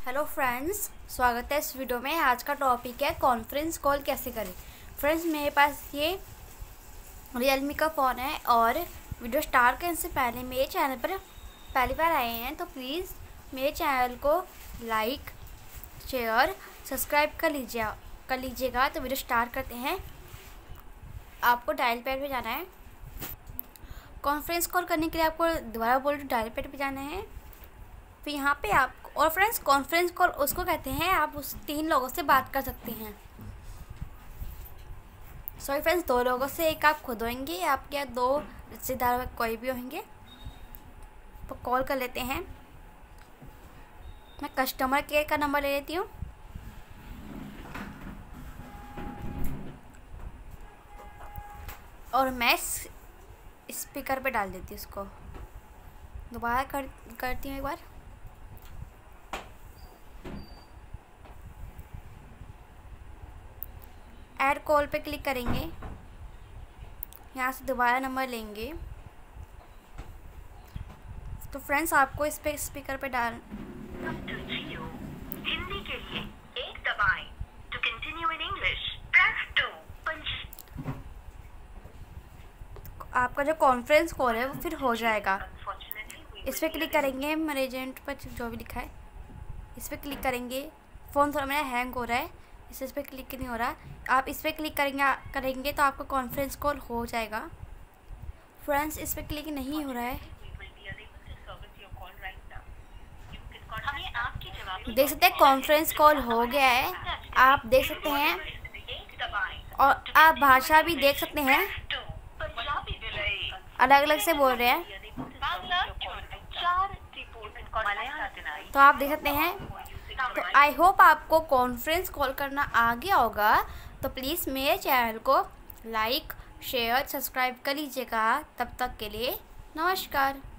Hello friends, स्वागत है इस वीडियो में। आज का टॉपिक है कॉन्फ्रेंस कॉल कैसे करें। फ्रेंड्स, मेरे पास ये रियलमी का फ़ोन है और वीडियो स्टार्ट करने से पहले मेरे चैनल पर पहली बार आए हैं तो प्लीज़ मेरे चैनल को लाइक, शेयर, सब्सक्राइब कर लीजिएगा। तो वीडियो स्टार्ट करते हैं। आपको डायल पैड पे जाना है। कॉन्फ्रेंस कॉल करने के लिए आपको दोबारा बोल डायल पैड पे जाना है। फिर यहाँ पे आप और फ्रेंड्स, कॉन्फ्रेंस कॉल उसको कहते हैं आप उस 3 लोगों से बात कर सकते हैं। सॉरी फ्रेंड्स, 2 लोगों से, एक आप खुद होंगे, आपके या 2 रिश्तेदार कोई भी होंगे तो कॉल कर लेते हैं। मैं कस्टमर केयर का नंबर ले लेती हूँ। और मैं स्पीकर पे डाल देती हूँ उसको। दोबारा करती हूँ एक बार। ऐड कॉल पे क्लिक करेंगे। यहाँ से दोबारा नंबर लेंगे। तो फ्रेंड्स, आपको इस पे स्पीकर पे डाल हिंदी के लिए 1 दबाएं। To continue in English press 2। आपका जो कॉन्फ्रेंस कॉल है वो फिर हो जाएगा। इस पर क्लिक करेंगे। मेरे एजेंट पर जो भी लिखा है इस पर क्लिक करेंगे। फ़ोन थोड़ा मेरा हैंग हो रहा है, इस पर क्लिक नहीं हो रहा। आप इस पर क्लिक करेंगे तो आपका कॉन्फ्रेंस कॉल हो जाएगा। फ्रेंड्स, इस पर क्लिक नहीं हो रहा है। देख सकते हैं कॉन्फ्रेंस कॉल हो गया है। आप देख सकते हैं और आप भाषा भी देख सकते हैं, अलग अलग से बोल रहे हैं। तो आप देख सकते हैं। तो आई होप आपको कॉन्फ्रेंस कॉल करना आ गया होगा। तो प्लीज़ मेरे चैनल को लाइक, शेयर, सब्सक्राइब कर लीजिएगा। तब तक के लिए नमस्कार।